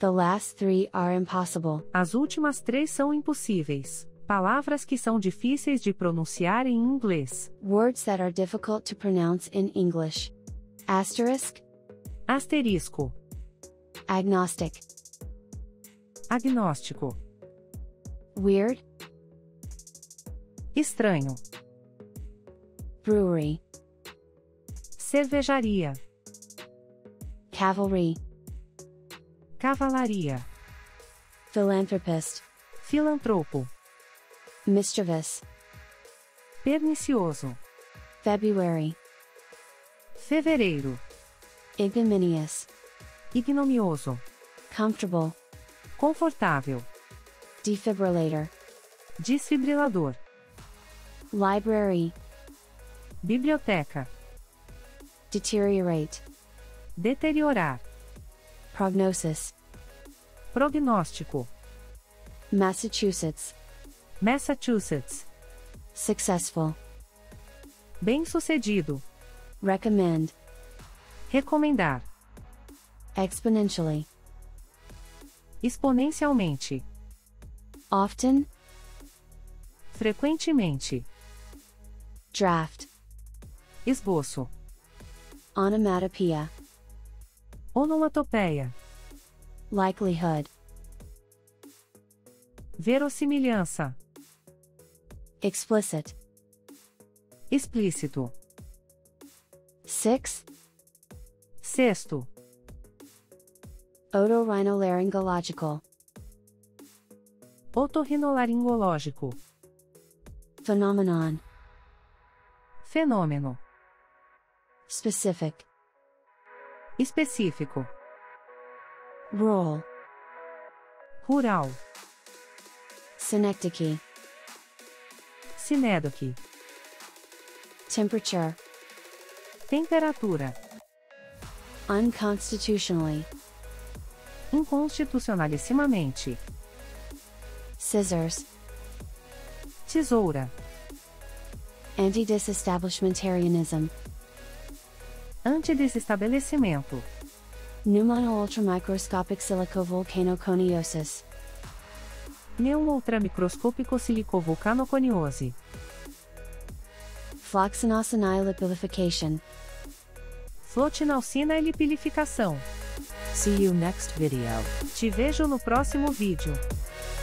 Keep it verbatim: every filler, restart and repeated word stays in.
The last three are impossible. As últimas três são impossíveis. Palavras que são difíceis de pronunciar em inglês. Words that are difficult to pronounce in English. Asterisk. Asterisco. Agnostic. Agnóstico. Weird. Estranho. Brewery. Cervejaria. Cavalry. Cavalaria. Philanthropist. Filantropo. Mischievous. Pernicioso. February. Fevereiro. Ignominious. Ignomioso. Comfortable. Confortável. Defibrillator. Desfibrilador. Library. Biblioteca. Deteriorate. Deteriorar. Prognosis. Prognóstico. Massachusetts. Massachusetts. Successful. Bem-sucedido. Recommend. Recomendar. Exponentially. Exponencialmente. Often. Frequentemente. Draft. Esboço. Onomatopoeia. Onomatopeia. Likelihood. Verossimilhança. Explicit. Explícito. Six. Sexto. Otorhinolaryngological. Otorrinolaringológico. Phenomenon. Fenômeno. Specific. Específico. Rural. Rural. Synecdoche. Sinédoque. Temperature. Temperatura. Unconstitutionally. Inconstitucionalissimamente. Scissors. Tesoura. Anti-disestablishmentarianism. Antidesestabelecimento. Pneumono-ultramicroscopic silicovolcanoconiosis. Pneumo-ultramicroscópico silicovulcanoconiose. Floxinocini lipidification. Flotinalcina e lipilificação. See you next video. Te vejo no próximo vídeo.